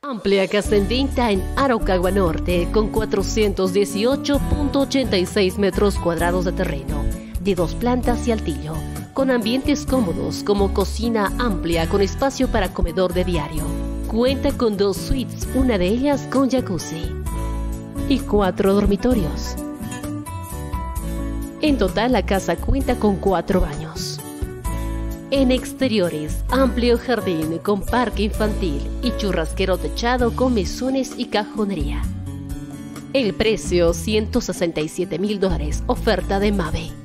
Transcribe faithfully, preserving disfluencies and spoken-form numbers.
Amplia casa en venta en Araucagua Norte con cuatrocientos dieciocho punto ochenta y seis metros cuadrados de terreno, de dos plantas y altillo, con ambientes cómodos como cocina amplia con espacio para comedor de diario. Cuenta con dos suites, una de ellas con jacuzzi, y cuatro dormitorios. En total, la casa cuenta con cuatro baños. En exteriores, amplio jardín con parque infantil y churrasquero techado con mesones y cajonería. El precio, ciento sesenta y siete mil dólares, oferta de Mave.